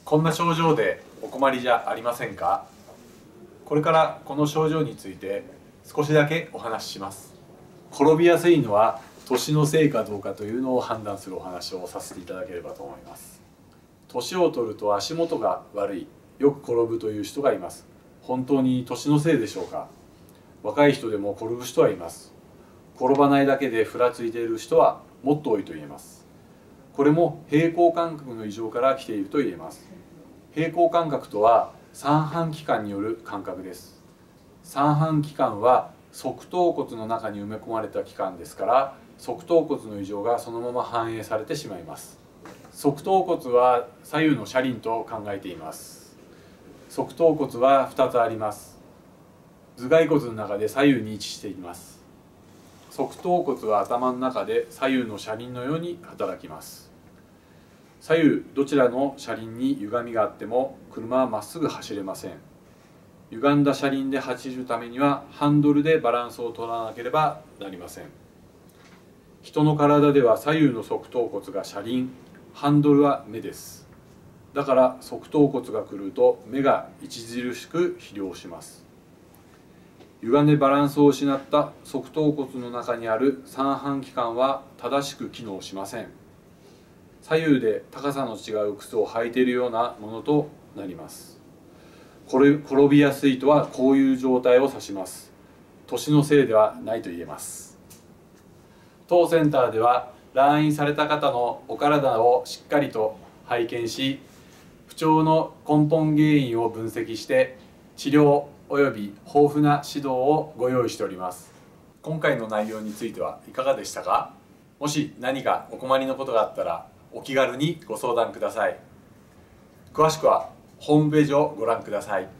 こんな症状でお困りじゃありませんか？これからこの症状について少しだけお話しします。転びやすいのは年のせいかどうかというのを判断するお話をさせていただければと思います。年を取ると足元が悪い、よく転ぶという人がいます。本当に年のせいでしょうか？若い人でも転ぶ人はいます。転ばないだけでふらついている人はもっと多いと言えます。これも平衡感覚の異常から来ていると言えます。平衡感覚とは三半規管による感覚です。三半規管は側頭骨の中に埋め込まれた器官ですから、側頭骨の異常がそのまま反映されてしまいます。側頭骨は左右の車輪と考えています。側頭骨は2つあります。頭蓋骨の中で左右に位置しています。側頭骨は頭の中で左右の車輪のように働きます。左右どちらの車輪に歪みがあっても車はまっすぐ走れません。歪んだ車輪で走るためにはハンドルでバランスを取らなければなりません。人の体では左右の側頭骨が車輪、ハンドルは目です。だから側頭骨が狂うと目が著しく肥料します。歪んでバランスを失った側頭骨の中にある三半規管は正しく機能しません。左右で高さの違う靴を履いているようなものとなります。転びやすいとはこういう状態を指します。年のせいではないと言えます。当センターでは来院された方のお体をしっかりと拝見し、不調の根本原因を分析して治療および豊富な指導をご用意しております。今回の内容についてはいかがでしたか？もし何かお困りのことがあったらお気軽にご相談ください。詳しくはホームページをご覧ください。